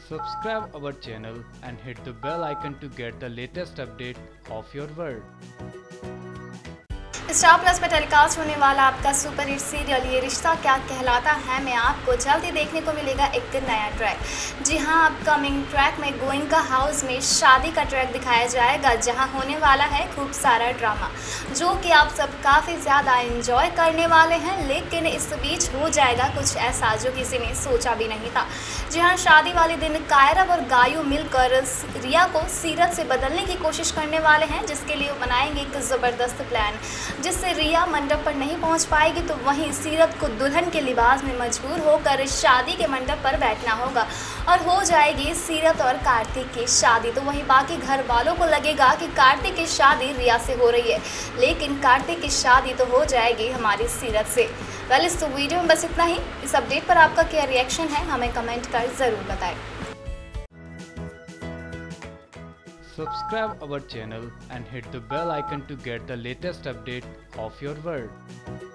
Subscribe our channel and hit the bell icon to get the latest update of your world. Star Plus पर telecast होने वाला आपका super hit serial ये रिश्ता क्या कहलाता है में आपको जल्दी देखने को मिलेगा एक नया ट्रैक। जी हां, अपकमिंग ट्रैक में गोइंका हाउस में शादी का ट्रैक दिखाया जाएगा, जहां होने वाला है खूब सारा ड्रामा, जो कि आप सब काफ़ी ज़्यादा एंजॉय करने वाले हैं। लेकिन इस बीच हो जाएगा कुछ ऐसा जो किसी ने सोचा भी नहीं था। जी हाँ, शादी वाले दिन कायरव और गायू मिलकर रिया को सीरत से बदलने की कोशिश करने वाले हैं, जिसके लिए वो बनाएंगे एक ज़बरदस्त प्लान, जिससे रिया मंडप पर नहीं पहुंच पाएगी। तो वहीं सीरत को दुल्हन के लिबास में मजबूर होकर शादी के मंडप पर बैठना होगा और हो जाएगी सीरत और कार्तिक की शादी। तो वहीं बाकी घर वालों को लगेगा कि कार्तिक की शादी रिया से हो रही है, लेकिन कार्तिक की शादी तो हो जाएगी हमारी सीरत से। वेल, इस वीडियो में बस इतना ही। इस अपडेट पर आपका क्या रिएक्शन है, हमें कमेंट कर ज़रूर बताएं। Subscribe our channel and hit the bell icon to get the latest update of your world.